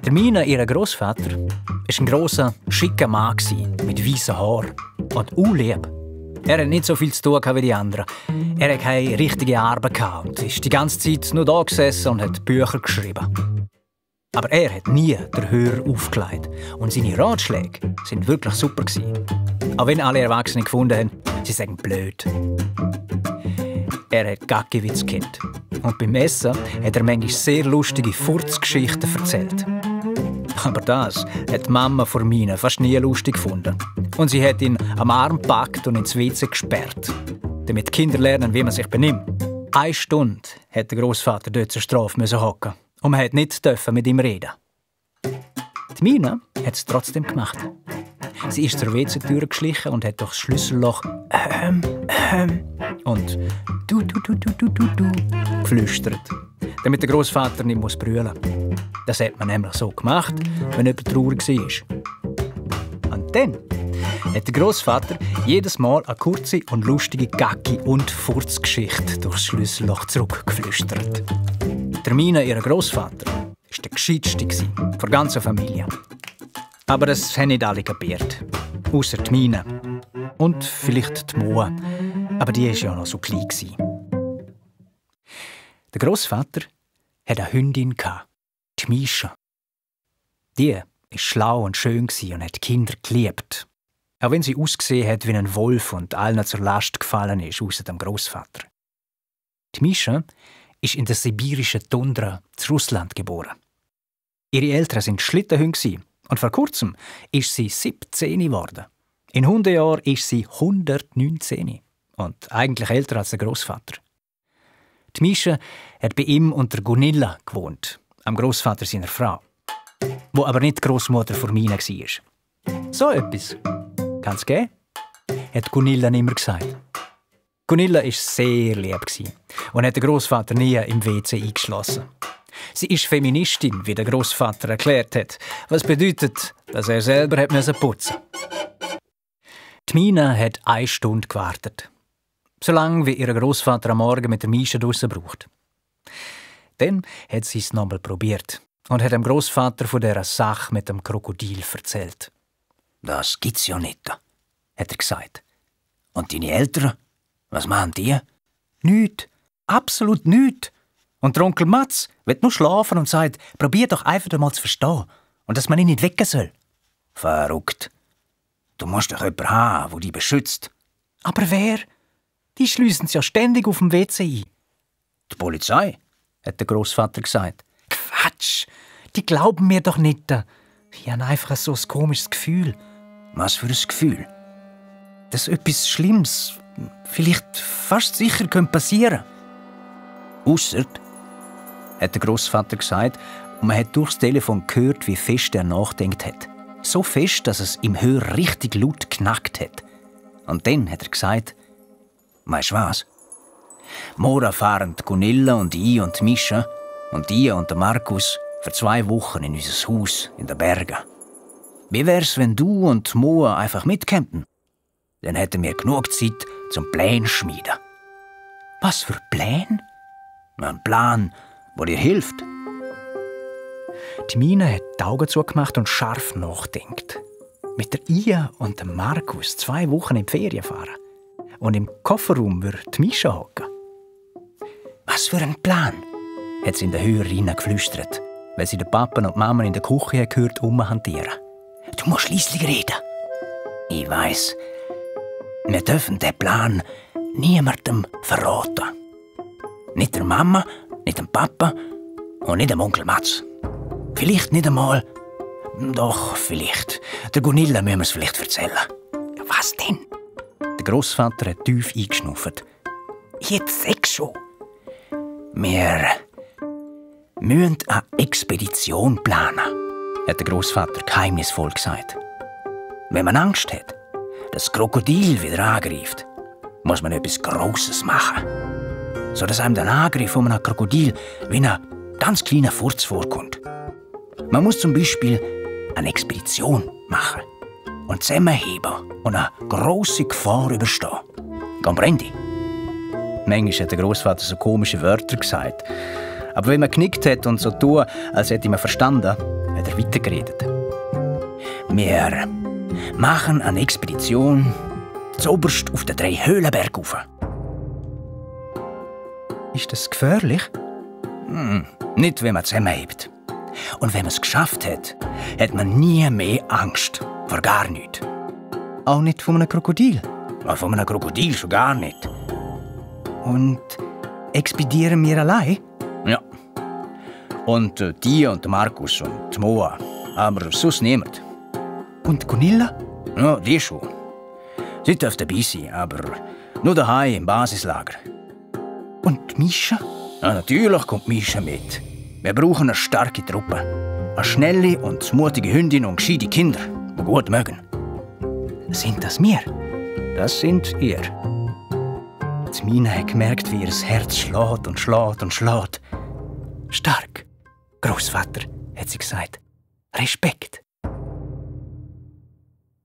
Der Mina, ihr Grossvater, war ein grosser, schicker Mann mit weißen Haaren und lieb. Er hatte nicht so viel zu tun wie die anderen. Er hatte keine richtige Arbeit und ist die ganze Zeit nur da gesessen und hat Bücher geschrieben. Aber er hat nie den Hörer aufgelegt. Und seine Ratschläge waren wirklich super. Auch wenn alle Erwachsenen gefunden haben, sie sagen blöd. Er hat Gaggiwitz gekannt. Und beim Essen hat er manchmal sehr lustige Furzgeschichten erzählt. Aber das hat die Mama von Mina fast nie lustig gefunden. Und sie hat ihn am Arm gepackt und ins WC gesperrt, damit die Kinder lernen, wie man sich benimmt. 1 Stunde hat der Grossvater dort zur Strafe hocken und man durfte nicht mit ihm reden. Die Mina hat es trotzdem gemacht. Sie ist zur WC-Tür geschlichen und hat durch das Schlüsselloch und du geflüstert, damit der Grossvater nicht brüllen muss. Das hat man nämlich so gemacht, wenn jemand traurig war. Und dann hat der Grossvater jedes Mal eine kurze und lustige Gacki- und Furzgeschichte durchs Schlüsselloch zurückgeflüstert. Der Mina, ihr Grossvater, war der gescheitste der ganzen Familie. Aber das haben nicht alle kapiert. Ausser die Mina. Und vielleicht die Moa. Aber die war ja noch so klein. Der Grossvater hatte eine Hündin, die Mischa. Die war schlau und schön und hat die Kinder geliebt. Auch wenn sie ausgesehen hat wie ein Wolf und allen zur Last gefallen ist, ausser dem Grossvater. Die Mischa ist in der sibirischen Tundra zu Russland geboren. Ihre Eltern waren Schlittenhunde und vor kurzem ist sie 17 geworden. In 100 Jahren ist sie 119 und eigentlich älter als der Grossvater. Die Mischa hat bei ihm und der Gunilla gewohnt, am Grossvater seiner Frau, wo aber nicht die Grossmutter von Mina war. So etwas kann es geben, hat Gunilla immer gesagt. Gunilla war sehr lieb und hat den Grossvater nie im WC eingeschlossen. Sie ist Feministin, wie der Grossvater erklärt hat, was bedeutet, dass er selber putzen musste. Die Mina hat 1 Stunde gewartet. So lange, wie ihr Grossvater am Morgen mit der Mischa draussen braucht. Dann hat sie es nochmal probiert und hat dem Grossvater von dieser Sache mit dem Krokodil erzählt. «Das gibt's ja nicht», hat er gesagt. «Und deine Eltern, was machen die?» «Nichts, absolut nichts. Und der Onkel Mats will nur schlafen und sagt, probier doch einfach mal zu verstehen und dass man ihn nicht wecken soll.» «Verrückt. Du musst doch jemanden haben, der dich beschützt.» «Aber wer? Die schliessen sie ja ständig auf dem WC ein.» «Die Polizei», hat der Grossvater gesagt. «Quatsch! Die glauben mir doch nicht. Ich habe einfach so ein komisches Gefühl.» «Was für ein Gefühl?» «Dass etwas Schlimmes, vielleicht fast sicher passieren könnte.» «Ausser», hat der Grossvater gesagt, und man hat durchs Telefon gehört, wie fest er nachgedacht hat. So fest, dass es im Hörer richtig laut knackt hat. Und dann hat er gesagt, «Weisst du was? Morgen fahren die Gunilla und ich und die Mischa und ich und der Markus für 2 Wochen in unser Haus in den Bergen. Wie wär's, wenn du und Moa einfach mitkämpfen? Dann hätten wir genug Zeit zum Pläne schmieden.» «Was für Pläne?» «Ein Plan, der dir hilft.» Die Mina hat die Augen zugemacht und scharf nachdenkt. Mit der Ia und dem Markus 2 Wochen in die Ferien fahren. Und im Kofferraum würde die Mischa hocken. «Was für ein Plan?» hat sie in den Hörer geflüstert, weil sie den Papa und die Mama in der Küche gehört hantieren. «Du musst leislich reden.» «Ich weiss. Wir dürfen den Plan niemandem verraten. Nicht der Mama, nicht dem Papa und nicht dem Onkel Mats. Vielleicht nicht einmal. Doch, vielleicht. Der Gunilla müssen wir es vielleicht erzählen.» «Was denn?» Der Grossvater hat tief eingeschnauft. «Jetzt sag's schon.» «Wir müssen eine Expedition planen», hat der Grossvater geheimnisvoll gesagt. «Wenn man Angst hat, dass das Krokodil wieder angreift, muss man etwas Grosses machen, sodass einem der Angriff von einem Krokodil wie ein ganz kleiner Furz vorkommt. Man muss zum Beispiel eine Expedition machen und zusammenheben und eine grosse Gefahr überstehen. Comprendi?» Manchmal hat der Grossvater so komische Wörter gesagt. Aber wenn man genickt hat und so tun, als hätte man verstanden, hat er weitergeredet. Wir machen eine Expedition zuoberst auf den 3 Höhlenberg rauf. Ist das gefährlich? Nicht, wenn man zusammenhebt. Und wenn man es geschafft hat, hat man nie mehr Angst vor gar nichts. Auch nicht von einem Krokodil? Ja, von einem Krokodil schon gar nicht. Und expedieren wir allein? Ja. Und die und Markus und Moa, aber sonst niemand. Und Gunilla? Ja, die schon. Sie darf dabei sein, aber nur daheim im Basislager. Und Mischa? Ja, natürlich kommt Mischa mit. Wir brauchen eine starke Truppe. Eine schnelle und mutige Hündin und gescheite Kinder, die gut mögen. Sind das wir? Das sind ihr. Die Mina hat gemerkt, wie ihr Herz schlägt und schlägt und schlägt. Stark, Großvater, hat sie gesagt. Respekt.